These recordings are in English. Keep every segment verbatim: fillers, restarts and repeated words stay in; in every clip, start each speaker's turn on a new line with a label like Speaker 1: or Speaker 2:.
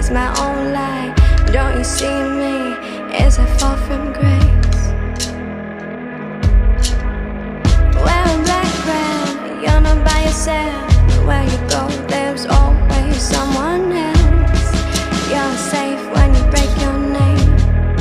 Speaker 1: it's my own lie. Don't you see me as I fall from grace? Wearing black crown, you're not by yourself. Where you go, there's always someone else. You're safe when you break your name.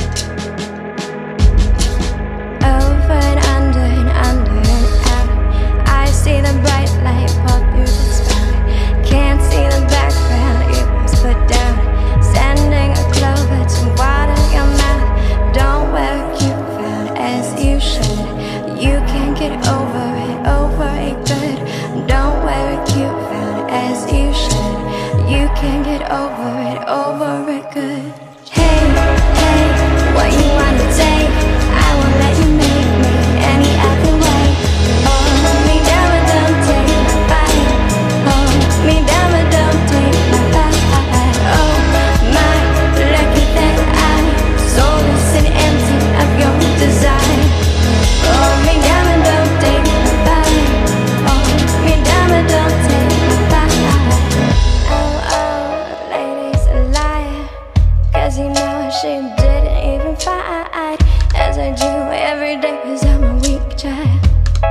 Speaker 1: Over and under and under and out. I see the bright light pop through the sky. Can't see the background, it was put down. Sending a clover to water your mouth. Don't wear a cute frown as you should. You can't get over it, over it good. Don't wear a cute frown as you should. You can't get over it, over it good. Hey, hey, what you wanna take? I won't let you make me any other way. Hold me down but don't take my bite. Hold me down but don't take my bite. Oh my, lucky that I'm soulless and empty of your desire. Hold me down but don't take my bite. Hold me down but don't take my bite. Oh, oh, lady's a liar, 'cause you know she didn't even fight as I do every day, 'cause I'm a weak child.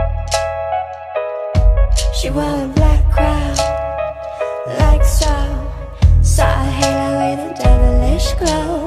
Speaker 1: She wore a black crown, like so. Saw a halo with a devilish glow.